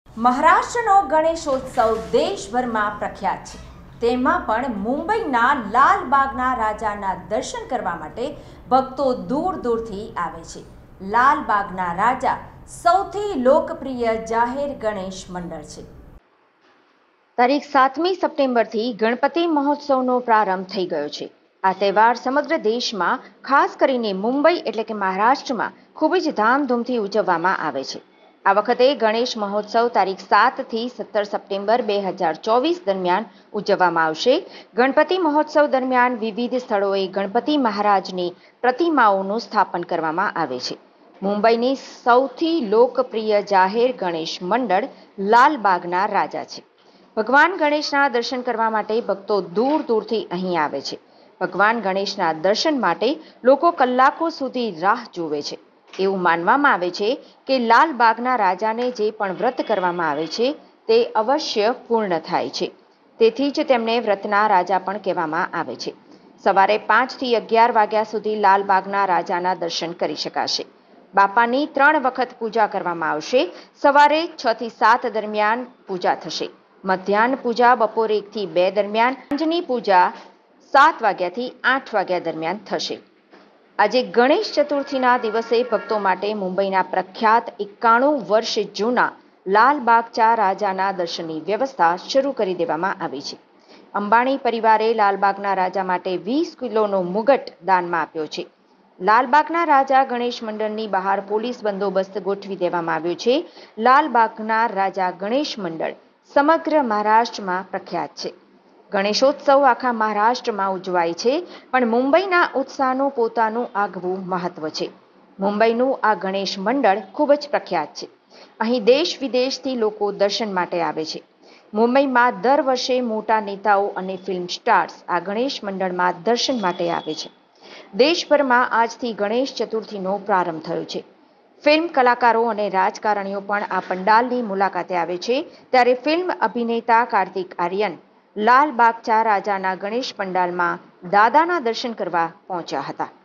મહારાષ્ટ્રનો ગણેશોત્સવ દેશભરમાં પ્રખ્યાત છે. તેમાં પણ મુંબઈના લાલબાગના રાજાના દર્શન કરવા માટે ભક્તો દૂર દૂરથી આવે છે. લાલબાગના રાજા સૌથી લોકપ્રિય જાહેર ગણેશ મંડળ છે. તારીખ 7મી સપ્ટેમ્બરથી ગણપતિ મહોત્સવનો પ્રારંભ થઈ ગયો છે. આ તહેવાર સમગ્ર દેશમાં, ખાસ કરીને મુંબઈ એટલે કે મહારાષ્ટ્રમાં ખૂબ જ ધામધૂમથી ઉજવવામાં આવે છે. આ વખતે ગણેશ મહોત્સવ તારીખ 7થી 17 સપ્ટેમ્બર 2024 દરમિયાન ઉજવવામાં આવશે. ગણપતિ મહોત્સવ દરમિયાન વિવિધ સ્થળોએ ગણપતિ મહારાજની પ્રતિમાઓનું સ્થાપન કરવામાં આવે છે. મુંબઈની સૌથી લોકપ્રિય જાહેર ગણેશ મંડળ લાલબાગના રાજા છે. ભગવાન ગણેશના દર્શન કરવા માટે ભક્તો દૂર દૂરથી અહીં આવે છે. ભગવાન ગણેશના દર્શન માટે લોકો કલાકો સુધી રાહ જુએ છે. એવું માનવામાં આવે છે કે લાલબાગના રાજાને જે પણ વ્રત કરવામાં આવે છે તે અવશ્ય પૂર્ણ થાય છે. તેથી જ તેમને વ્રતના રાજા પણ કહેવામાં આવે છે. સવારે 5થી 11 વાગ્યા સુધી લાલબાગના રાજાના દર્શન કરી શકાશે. બાપાની 3 વખત પૂજા કરવામાં આવશે. સવારે 6થી 7 દરમિયાન પૂજા થશે. મધ્યાહન પૂજા બપોરે 1થી 2 દરમિયાન, સાંજની પૂજા 7 વાગ્યાથી 8 વાગ્યા દરમિયાન થશે. આજે ગણેશ ચતુર્થીના દિવસે ભક્તો માટે મુંબઈના પ્રખ્યાત 91 વર્ષ જૂના લાલબાગચા રાજાના દર્શનની વ્યવસ્થા શરૂ કરી દેવામાં આવી છે. અંબાણી પરિવારે લાલબાગના રાજા માટે 20 કિલોનો મુગટ દાનમાં આપ્યો છે. લાલબાગના રાજા ગણેશ મંડળની બહાર પોલીસ બંદોબસ્ત ગોઠવી દેવામાં આવ્યો છે. લાલબાગના રાજા ગણેશ મંડળ સમગ્ર મહારાષ્ટ્રમાં પ્રખ્યાત છે. ગણેશોત્સવ આખા મહારાષ્ટ્રમાં ઉજવાય છે, પણ મુંબઈના ઉત્સાહનું પોતાનું આગવું મહત્વ છે. મુંબઈનું આ ગણેશ મંડળ ખૂબ જ પ્રખ્યાત છે. અહીં દેશ વિદેશથી લોકો દર્શન માટે આવે છે. મુંબઈમાં દર વર્ષે મોટા નેતાઓ અને ફિલ્મ સ્ટાર્સ આ ગણેશ મંડળમાં દર્શન માટે આવે છે. દેશભરમાં આજથી ગણેશ ચતુર્થીનો પ્રારંભ થયો છે. ફિલ્મ કલાકારો અને રાજકારણીઓ પણ આ પંડાલની મુલાકાતે આવે છે. ત્યારે ફિલ્મ અભિનેતા કાર્તિક આર્યન લાલબાગચા રાજાના ગણેશ પંડાલમાં દાદાના દર્શન કરવા પહોંચ્યા હતા.